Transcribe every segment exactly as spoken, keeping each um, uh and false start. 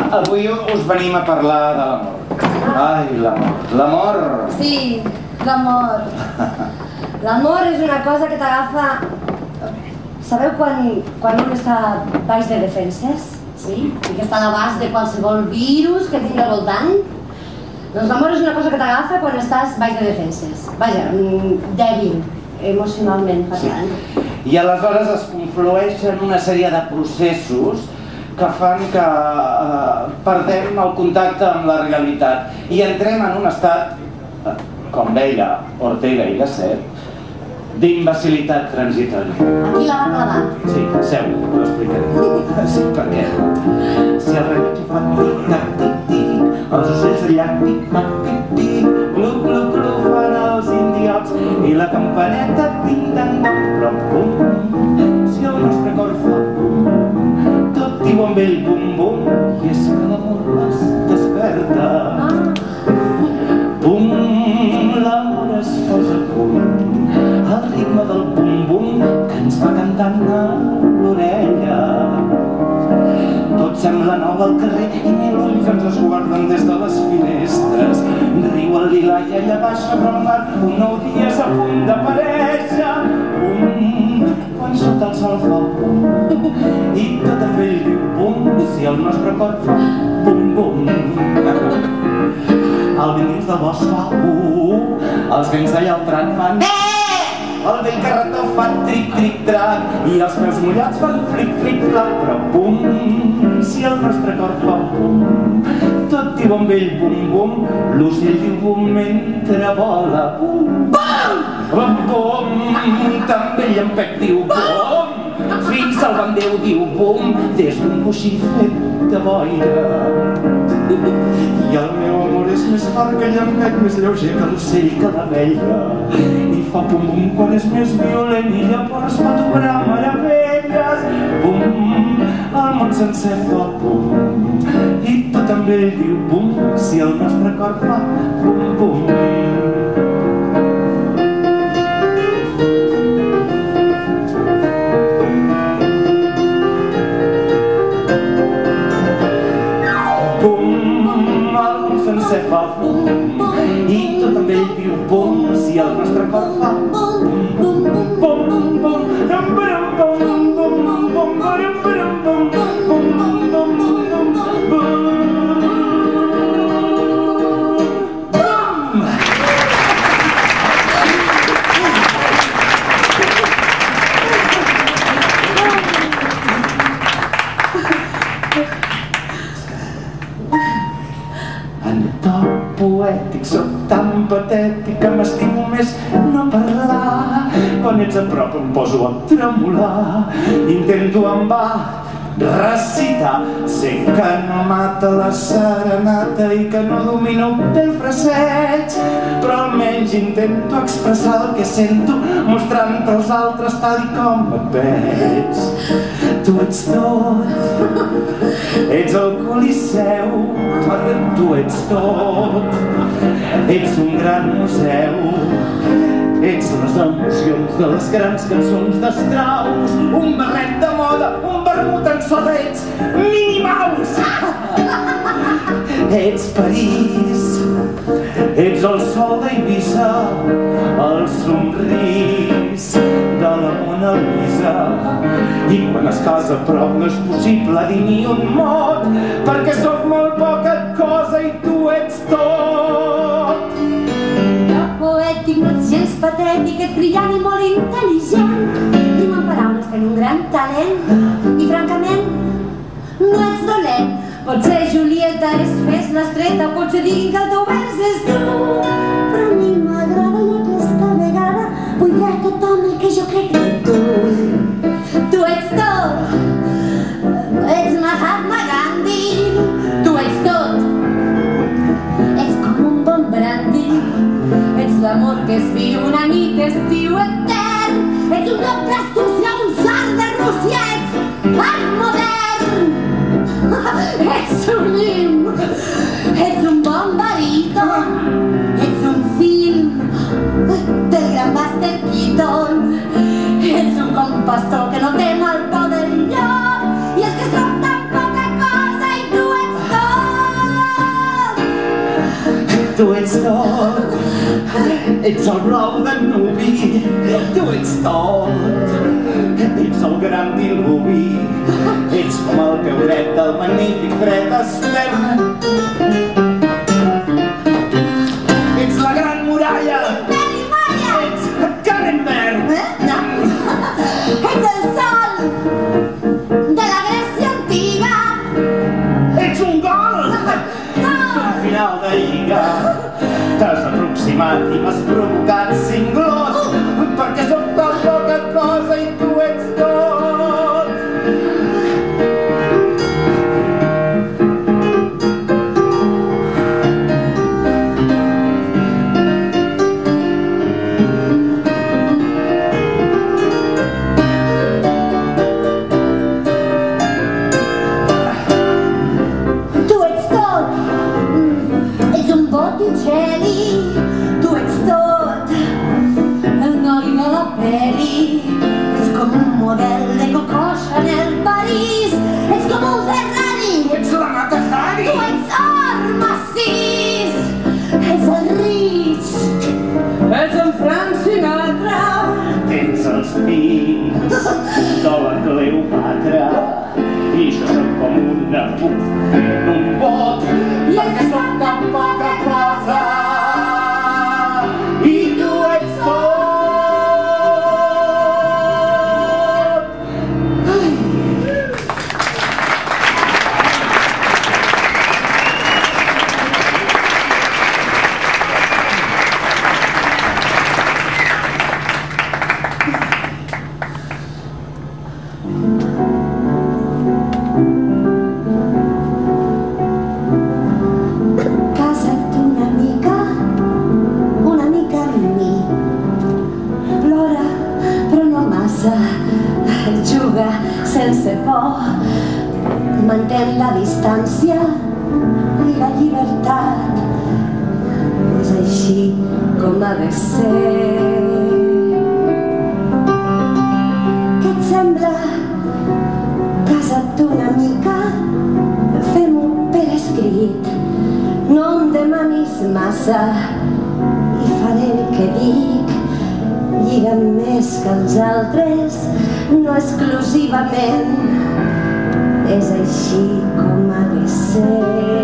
Avui us venim a parlar de l'amor. Ai, l'amor. L'amor... Sí, l'amor. L'amor és una cosa que t'agafa... Sabeu quan, quan un està baix de defenses? Sí? I que està a l'abast de qualsevol virus que tingui al voltant? Doncs l'amor és una cosa que t'agafa quan estàs baix de defenses. Vaja, dèbil, emocionalment parlant. Sí. I aleshores es conflueixen una sèrie de processos que fan que eh, perdem el contacte amb la realitat i entrem en un estat, eh, com deia Ortega i Gasset, d'imbecilitat transitòria. Aquí la va clavar. Sí, seu, t'ho explicaré. Sí, perquè si el rellotge fa tic-tac, tic-tic, els ocells de llac tic-tac, tic-tic, glu-glu-glu fan els indiots i la campaneta ting-tang-tang, però pum, si el nostre cor fa pum, tot diu amb ell bum-bum, i és que l'amor es desperta. Pum, l'amor es posa a punt, al ritme del bum-bum que ens va cantant a l'orella. Tot sembla nou al carrer i mil ulls ens esguarden des de les finestres. Riu el lila i allà baix sobre el mar un nou dia és a punt d'aparèixer. Bum, quan sota el sol fa bum i tot amb ell diu bum, si el nostre cor fa bum-bum. El vent dins del bosc fa uh, els vents d'allà al tram fan bé, el vell carretó fa tric-tric-trac i els peus mullats fan flic-flic-flac, però bum, si el nostre cor fa bum, tot diu amb ell bum-bum, l'ocell diu bum mentre vola, bum, bum, bum, bum, també en Pep diu bum, fins al bandeu diu bum, des d'un coixí fet de boira. I el meu amor és més fort que llampec, més lleuger que l'ocell que l'abella, i fa pum-bum quan és més violent i llavors pot obrar meravelles. Bum, el món sencer fa bum i tot amb ell diu bum, si el nostre cor fa bum-bum. Sense fa bum i tot amb ell diu bum, si el nostre cor fa bum, bum, bum, bum, bum, bum, bum, bum, bum, bum, poètic, soc tan patètic que m'estimo més no parlar. Quan ets a prop em poso a tremolar, intento en va recitar. Sé que no mata la serenata i que no domino pel fraseig, però almenys intento expressar el que sento, mostrant als altres tal com et veig. Tu ets tot, ets el Coliseu, tu ets tot, ets un gran museu, ets les emocions de les grans cançons d'Strauss, un barret de moda, un vermut en soda, ets Minnie Mouse. Ets París, ets el sol d'Eivissa, el somrís de la Mona Lisa, i quan es casa a prop no és possible dir ni un mot, perquè sóc molt poca cosa i tu ets tot. No poètic, no ets gens patètic, ets brillant i molt intel·ligent, diu en paraules que un gran talent, i francament no ets dolent. Potser Julieta és fes l'estreta, potser diguin que el teu vers és dur, però a mi m'agrada i aquesta vegada vull dir a tothom el que jo crec de tu. Tu ets tot, ets Mahatma Gandhi, tu ets tot, ets com un bon brandy, ets l'amor que es viu una nit d'estiu etern, ets un cop d'astúcia, un salt de Rússia, ets art modern, ets sublim, ets un bon verí, Ets el blau de nuvi, tu ets tot. Ets el gran dilluvi, ets com el cauret del magnífic fred estem. Ets la gran muralla, ets Carenberg. Ets el sol de la Grècia antiga. Ets un gol d'un final de lliga. T'has aproximat i m'has provocat cinglós, perquè sóc tan poca cosa i tu ets tot. Tu ets tot. Ets un Botticelli. Tu ets tot. El noi de la peli. Ets com un model de Coco Chanel París. Ets com un Ferrari. Ets la Mata Hari. Tu ets or massís. Ets el Rich. Ets en Frank Sinatra. Tens els pits de la Cleopatra i jo soc com una puc en un bot perquè soc tan poca cosa i tu ets tot. Casa't una mica, una mica amb mi. Plora, però no massa. Juga sense por. Mantén la distància i la llibertat. És així com ha de ser. Què et sembla? Casa't una mica, fem-ho per escrit. No em demanis massa i faré el que dic. Lliga'm més que els altres, no exclusivament. És així com ha de ser.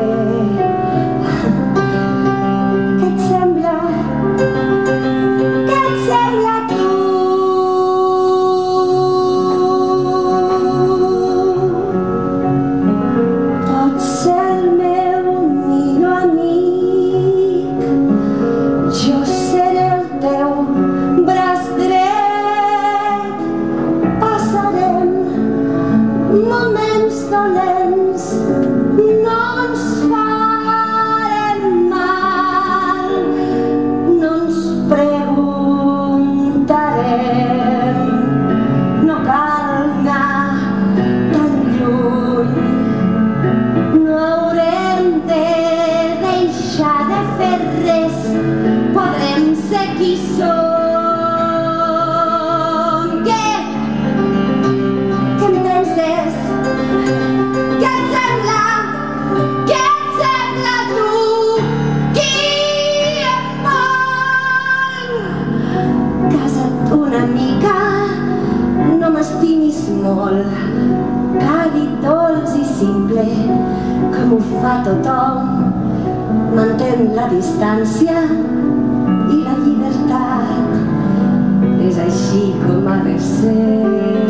Què et sembla? Què et sembla a tu? Pots ser el meu millor amic. Jo seré el teu braç dret. Passarem moments dolents, no ens farem mal, no ens preguntarem, no cal anar tan lluny, no haurem de deixar de fer res, podrem ser qui som. Què? Què em penses? Què et sembla? Què et sembla a tu? Qui et vol? Casa't una mica, no m'estimis molt. Càlid, dolç i simple, com ho fa tothom. Mantén la distància i la llibertat. És així com ha de ser.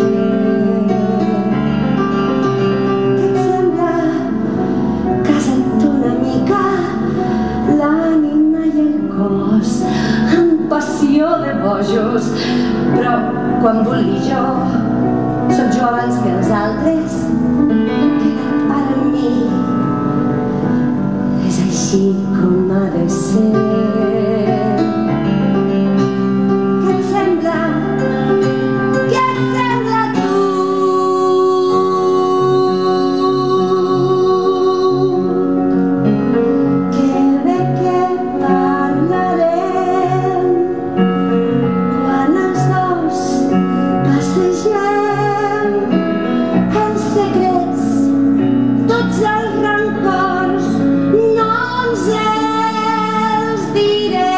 Què et sembla? Casa't una mica, l'ànima i el cos, amb passió de bojos. Però quan vulgui jo, soc jo abans que els altres. Queda't per mi. És així com ha de ser. Què et sembla? Què et sembla a tu? Que bé que parlarem quan els dos passegem els secrets, tots els rancors, no ens els direm.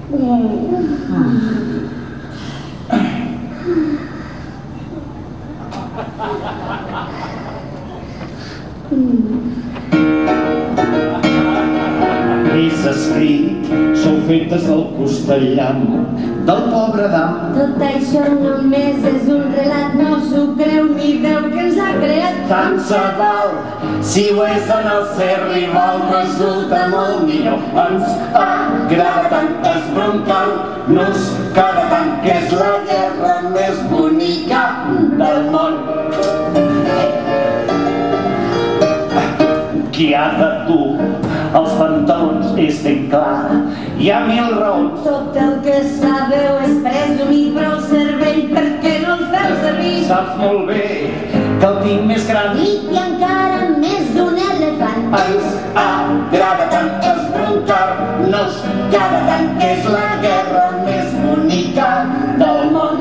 És escrit, sou fetes del costellam del pobre Adam. Tot això només és un relat, no s'ho creu ni Déu que ens ha creat. Tant se val, si ho és en el ser rival resulta molt millor. Ens agrada tant esbroncar-nos cada tant, que és la guerra més bonica del món. Qui ha de dur els pantalons és ben clar, hi ha mil raons. Tot el que sabeu és presumir, però el cervell per què no el feu servir? Saps molt bé que el tinc més gran I encara més d'un elefant. Ens agrada tant esbroncar-nos cada tant, que és la guerra més bonica del món.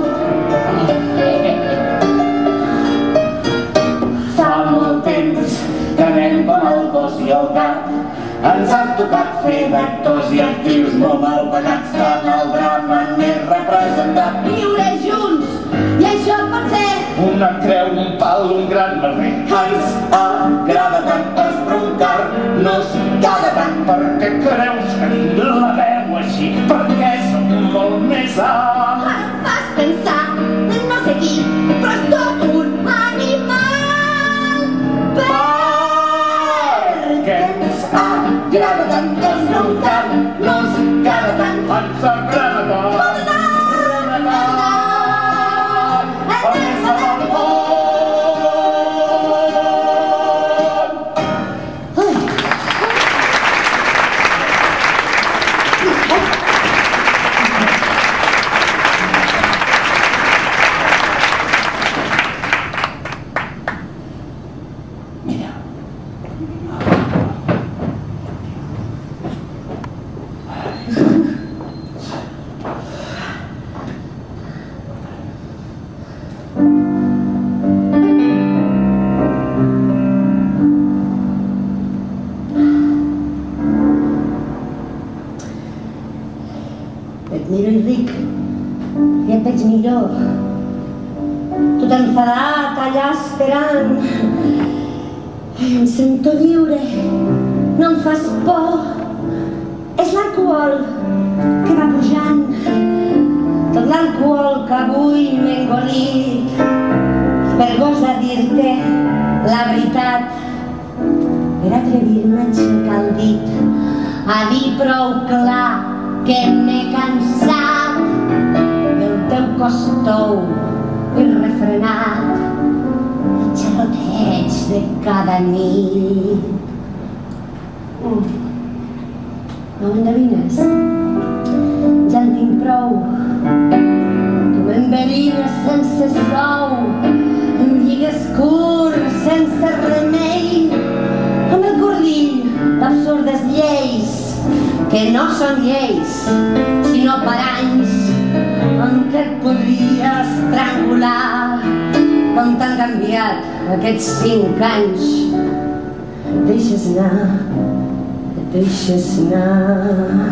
Fa molt temps que anem com el gos i el gat, ens han tocat fer d'actors i actius molt mal pagats, que en el drama més representat. Viure junts, i això pot ser Una creu, un pal, un gran merder. Ens agrada tant esbroncar-nos cada tant. Per què creus que tinc la veu així? Perquè som molt més alt. Em fas pensar en no sé qui, però és tot un animal. Perquè ens agrada tant esbroncar-nos cada tant. Ens agrada tant renegar. Et miro, Enric, i et veig millor. Tot enfadat, allà esperant. Em sento lliure, no em fas por. És l'alcohol que va pujant, tot l'alcohol que avui m'he engolit. Per gosar dir-te la veritat, per atrevir-me a aixecar el dit, a dir prou clar que m'he cansat del teu cos tou irrefrenat, el xerroteig de cada nit. No m'endevines? Ja en tinc prou. Tu m'enverines sense sou, em lligues curt sense remei, amb el cordill d'absurdes lleis que no són lleis, sinó paranys amb què et podria estrangular. Com t'han canviat aquests cinc anys. Et deixes anar, et deixes anar.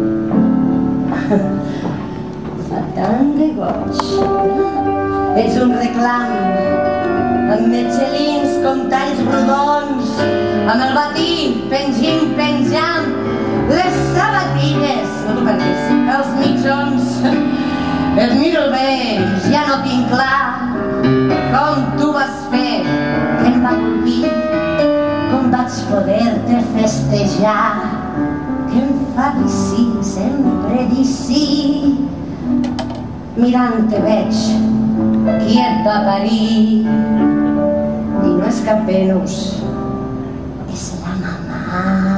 Fa tant de goig. Ets un reclam, amb metgelins com talls rodons, amb el batí pengint, penjant les sabatilles, no t'ho perdis, els mitjons. Et miro bé, ja no tinc clar com tu vas fer que em va colpir, com vaig poder-te festejar, que em fa dir sí, sempre dir sí. Mirant-te veig quieta a parir, i no és cap Venus, és la mamà.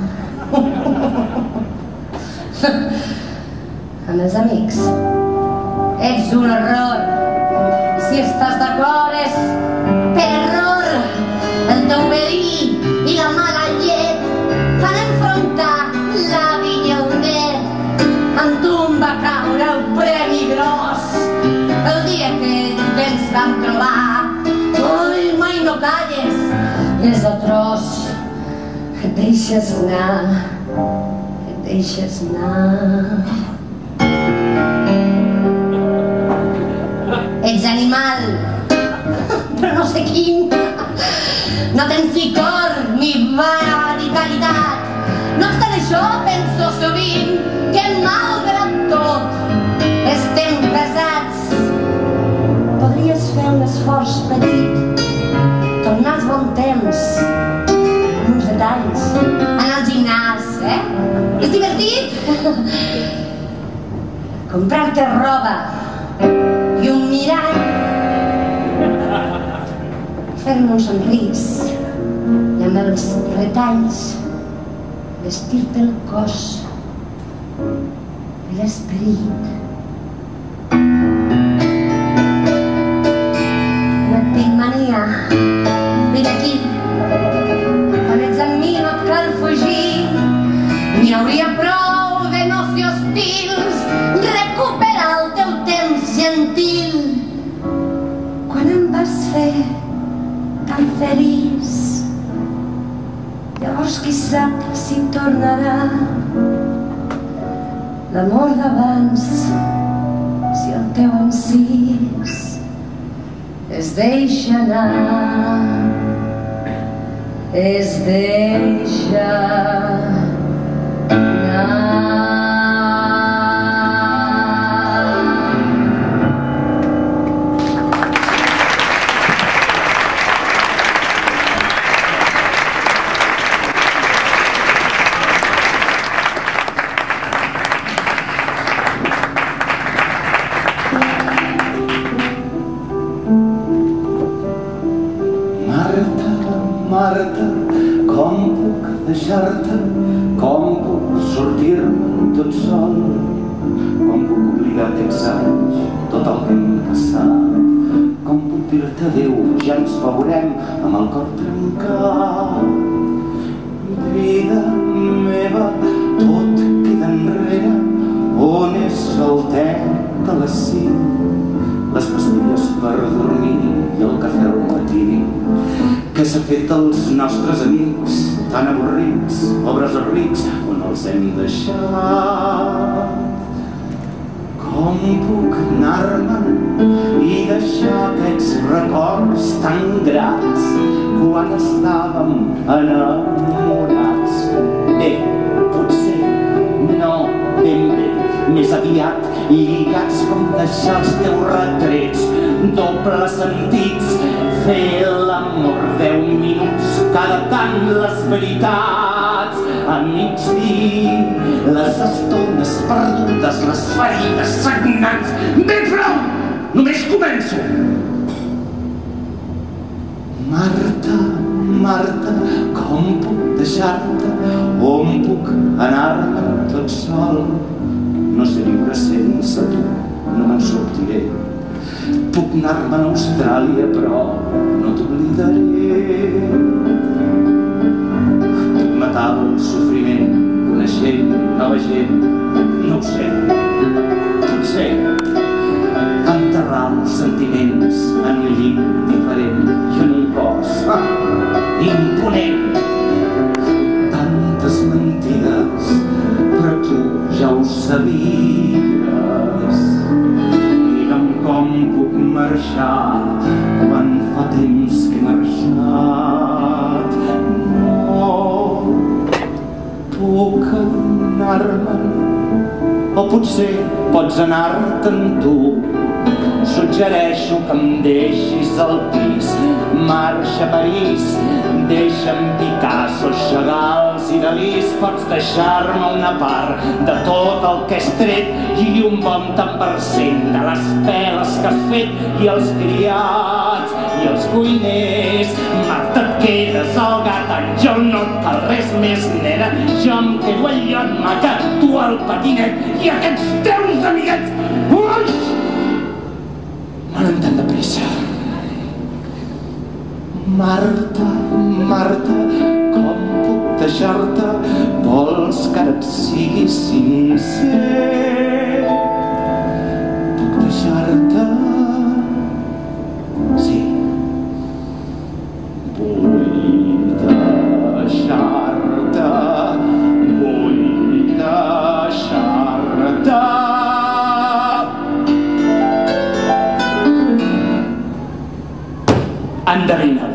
Amb els amics ets un error. Si estàs d'acord és per error. El teu verí i la mala llet fan enfrontar l'avi i el net. Amb tu em va caure el premi gros el dia que ens vam trobar. Ui, mai no calles, és atroç. Et deixes anar, et deixes anar. comprar-te roba i un mirall, fer-me un somrís i amb els retalls vestir-te el cos i l'esperit. No et tinc mania, vine aquí, quan ets amb mi no et cal fugir, n'hi hauria prou de noci hostils, recuperar el teu temps gentil. Quan em vas fer tan feliç, llavors qui sap si tornarà l'amor d'abans, si el teu encís es deixa anar, es deixa anar. Marta, com puc deixar-te, com puc sortir-me tot sol, com puc oblidar aquests anys, tot el que hem passat, com puc dir-te adéu, ja ens veurem amb el cor trencat. Vida meva, tot queda enrere, on és el te de les cinc, les pastilles per dormir i el cafè al matí. Què s'ha fet dels nostres amics, tan avorrits, pobres o rics, on els hem deixat? Com puc anar-me'n i deixar aquests records tan grats quan estàvem enamorats? Bé, potser no ben bé, més aviat lligats com deixar els teus retrets, doble sentits, fer l'amor deu minuts, cada tant les veritats, a mig dir, les estones perdudes, les ferides sagnants. Bé, prou! Només començo! Marta, Marta, com puc deixar-te, on puc anar-me tot sol? No sé viure sense tu, no me'n sortiré. Puc anar-me'n a Austràlia, però no t'oblidaré. Puc matar el sofriment coneixent nova gent, no ho sé. Potser enterrar els sentiments en un llit diferent i en un cos imponent. Tantes mentides, però tu ja ho sabies. Digue'm com puc marxar quan fa temps que he marxat. No puc anar-me'n, o potser pots anar-te'n tu. Suggereixo que em deixis al pis, marxa a París, deixa'm Picasso, Chagall i Dalís. Pots deixar-me una part de tot el que has tret i un bon tant per cent de les peles que has fet, i els criats i els cuiners. Marta, et quedes al gat, en jo no et cal res més, nena. Jo em quedo al lloc maca, tu al patinet i aquests teus amiguets. Ui! No anem tan de pressa. Marta, Marta, com puc deixar-te? Vols que ara et sigui sincer? Puc deixar-te? Sí. Vull deixar-te, vull deixar-te. Endevina-ho.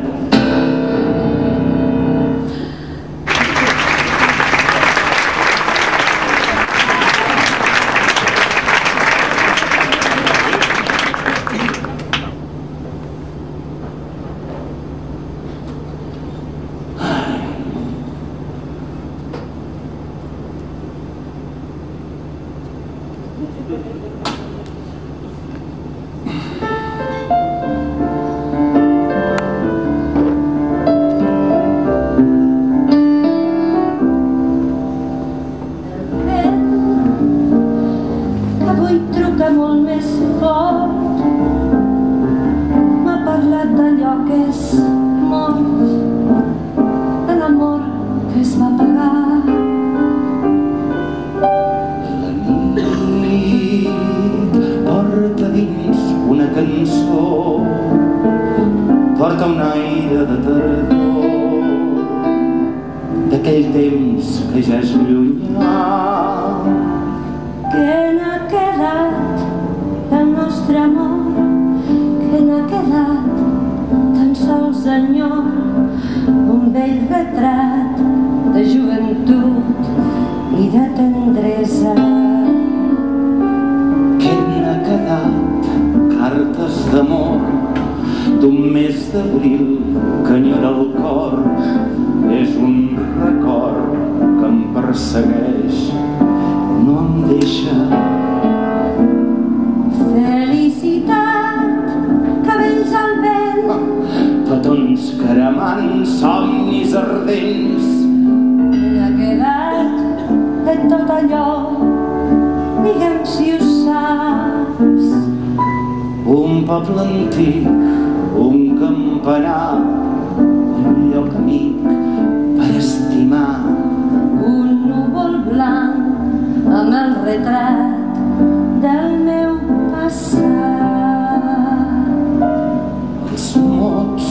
Avui truca molt més fort, m'ha parlat d'allò que és mort, de l'amor que es va pagar. La nit porta dins una cançó, porta un aire de tardor, d'aquell temps que ja és llunyà. Que n'ha quedat del nostre amor, que n'ha quedat tan sols enyor, un vell retrat de joventut i de tendresa. Que n'ha quedat cartes d'amor d'un mes d'abril que enyora el cor. És un record que em persegueix, no em deixa. Felicitat, cabells al vent, Petons cremant, somnis ardents. que n'ha quedat de tot allò, digue'm si ho saps. Un poble antic, un campanar, un lloc amic per estimar. Un núvol blanc amb el retrat del meu passat. Els mots,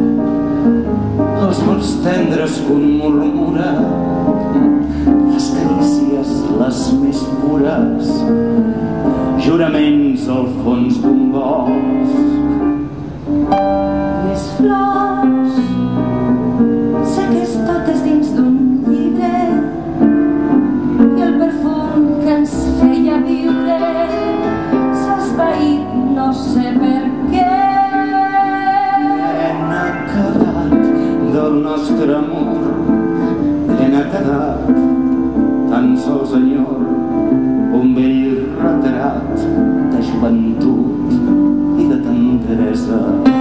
els mots tendres que un murmura, les carícies les més pures, juraments al fons d'un bosc. Les flors, seques totes dins d'un llibre, i el perfum que ens feia viure s'ha esvaït, no sé per què. Que n'ha quedat del nostre amor, que n'ha quedat tan sols enyor, un vell retrat de joventut i de tendresa.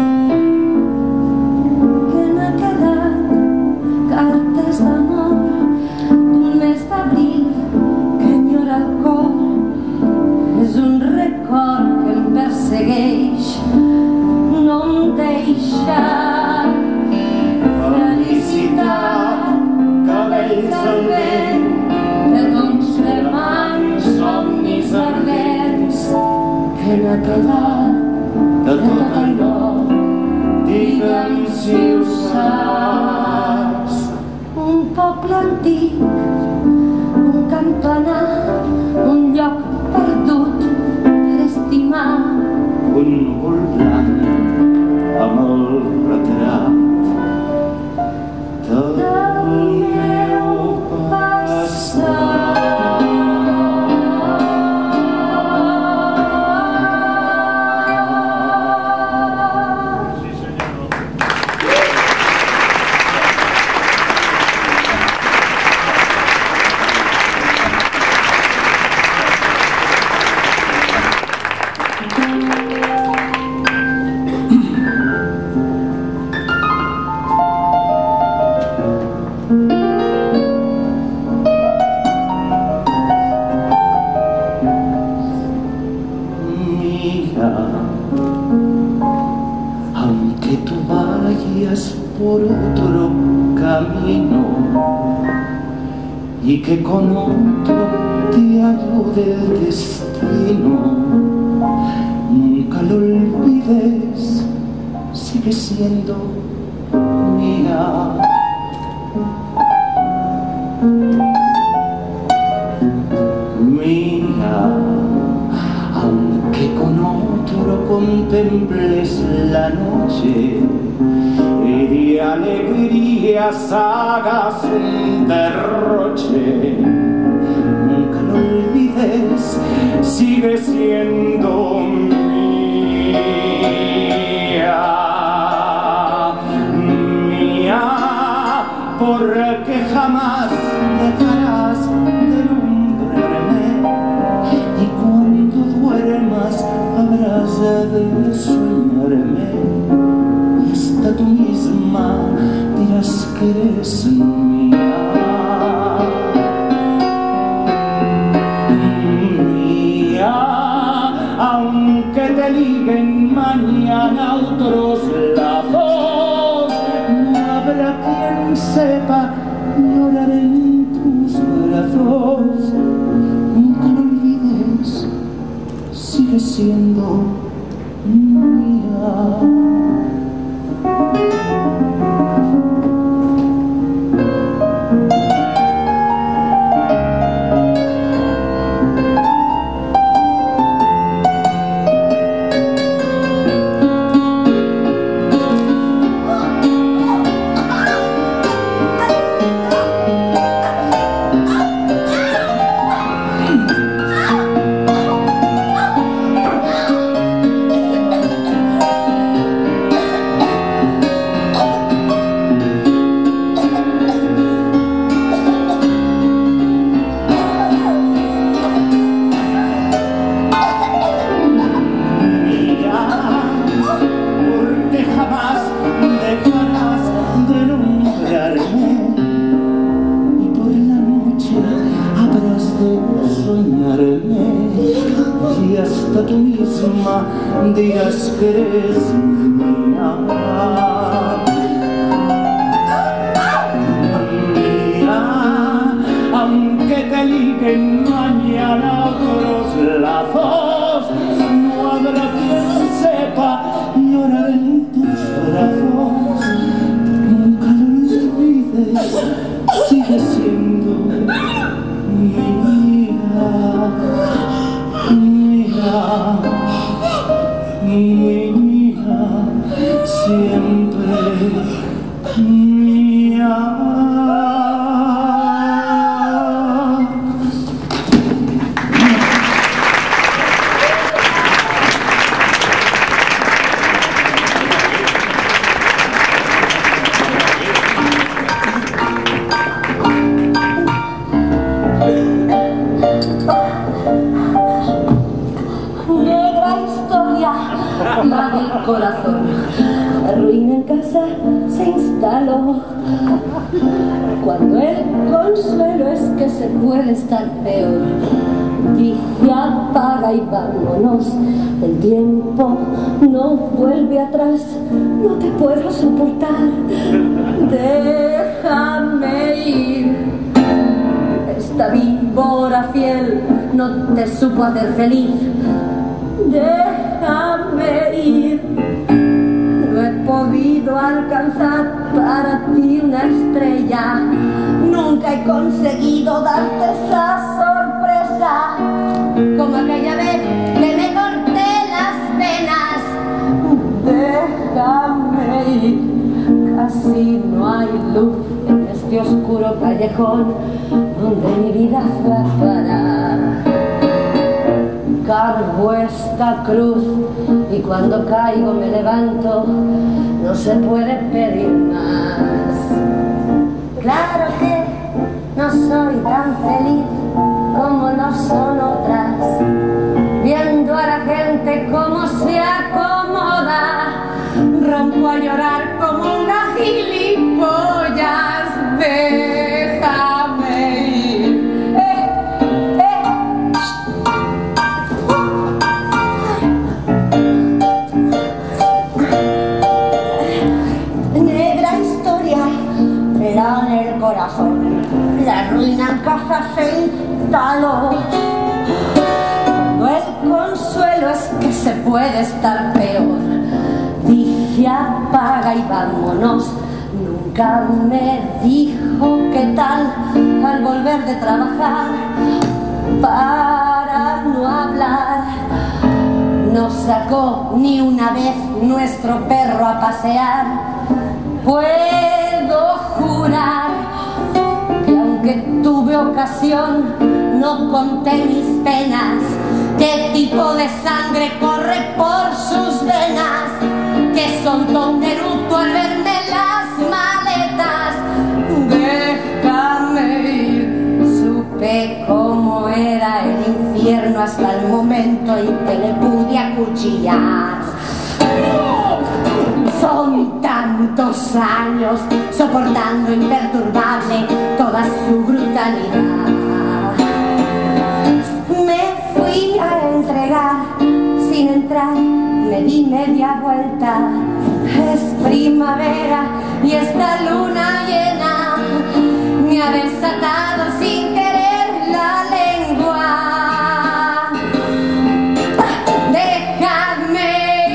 Que n'ha quedat cartes d'amor d'un mes d'abril que enyora el cor. És un record que em persegueix, no em deixa. Felicitat, cabells al vent, petons cremant, somnis ardents. Que n'ha quedat De tot allò, digue'm si ho saps. un poble antic, un campanar, un lloc perdut per estimar. Un núvol blanc amb el retrat del meu passat. Aunque tú vayas por otro camino y que con otro te ayude el destino, nunca lo olvides, sigue siendo mía. Mía, aunque con otro contemples la noche y de alegrías hagas un derroche, nunca lo olvides, sigue siendo mía. Mía, porque jamás dejarás de nombrarme, y cuando sed de soñarme, y hasta tú misma dirás que eres mía. Mía, aunque te liguen mañana otros lazos, no habrá quien sepa llorar en tus brazos. Nunca lo olvides, sigue siendo mía. Y hasta tú misma dirás que eres mía. Mía, aunque te liguen mañana otros lazos, no habrá quien sepa llorar en tus brazos. Nunca lo olvides, sigue siendo mía. Mía, mía, siempre mía. La del corazón, la ruina en casa se instaló. Cuando el consuelo es que se puede estar peor, dije apaga y vámonos. El tiempo no vuelve atrás, no te puedo soportar. Déjame ir. Esta víbora fiel no te supo hacer feliz. Déjame ir. No he podido alcanzar para ti una estrella. Nunca he conseguido darte esa sorpresa, como aquella vez que me corté las venas. Déjame ir. Casi no hay luz en este oscuro callejón donde mi vida fue a parar. Cargo esta cruz y cuando caigo me levanto, no se puede pedir más. Claro que no soy tan feliz como lo son otras, viendo a la gente cómo se acomoda, rompo a llorar como una gilipollas. Déjame ir. En el corazón, la ruina en casa se instaló. Cuando el consuelo es que se puede estar peor, dije apaga y vámonos. Nunca me dijo qué tal al volver de trabajar, para no hablar. No sacó ni una vez nuestro perro a pasear. Puedo jurar que aunque tuve ocasión, no conté mis penas. ¿Qué tipo de sangre corre por sus venas? Que soltó un eructo al verme las maletas. Déjame ir. Supe cómo era el infierno tierno hasta el momento en que le pude acuchillar. Son tantos años soportando imperturbable toda su brutalidad. Me fui a entregar sin entrar, le di media vuelta. Es primavera y esta luna llena me ha desatado sin querer la lengua. Déjame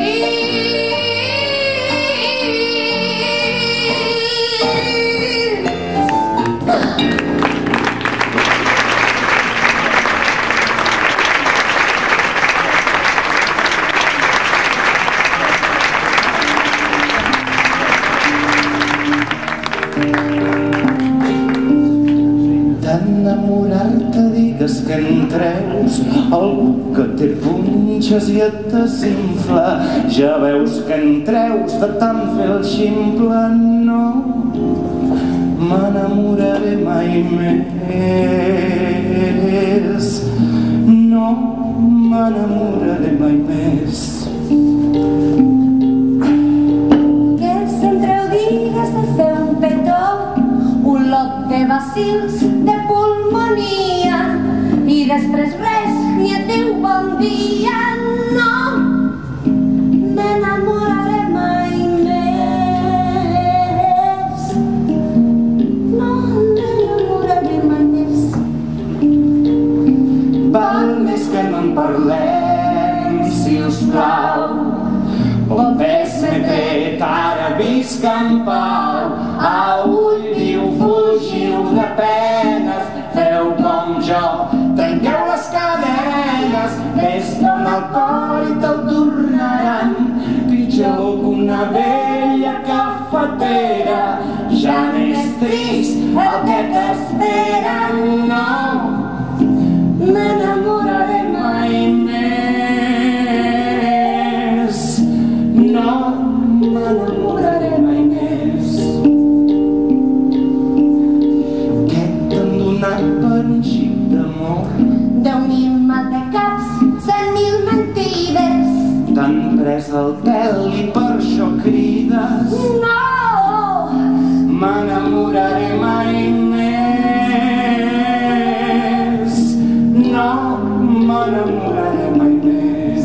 d'enamorar-te digues que en treus algú que té punxes i et desinfla. Ja veus que en treus de tant fer el ximple. No m'enamoraré mai més, no m'enamoraré mai més. Que sempre ho digues de fer un petó, un lot de bacils, de pulmonia, i després res, ni et diu bon dia. No m'enamoraré mai més, no m'enamoraré mai més. Val més que no en parlem, si us plau. Bon pes-me-tret, ara visc en pau. A ull viu, fugiu de penes, feu com jo, trenqueu les cadenes. Més dona el cor i te'l tornaran pitjor que una vella cafetera. Ja n'és trist el que t'espera. No m'enamoraré mai més, no m'enamoraré mai més. Què t'han donat per un xic d'amor? Deu mil maldecaps, cent mil mentides. T'han pres el pèl i per això crides. No m'enamoraré mai més, no m'enamoraré mai més.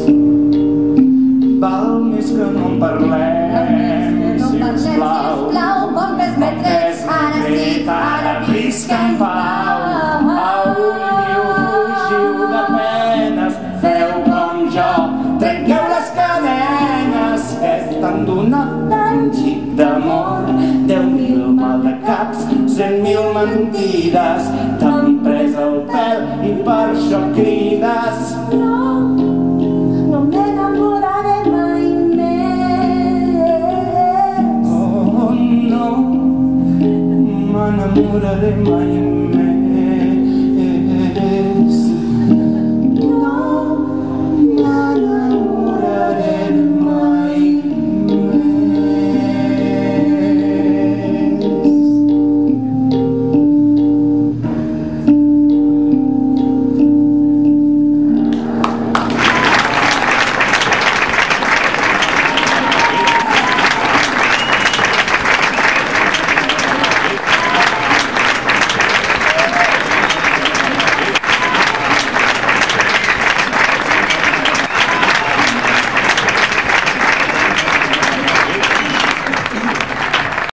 Val més que no en parlem, si us plau. Bon pes-me-tret, ara sí, ara visc en pau. A ull viu, fugiu de penes, feu com jo, trenqueu les cadenes. Que t'han donat tant xic d'amor, deu mil maldecaps, cent mil mentides. T'han pres el pèl i per això crides. no, no m'enamoraré mai més. Oh, no m'enamoraré mai més.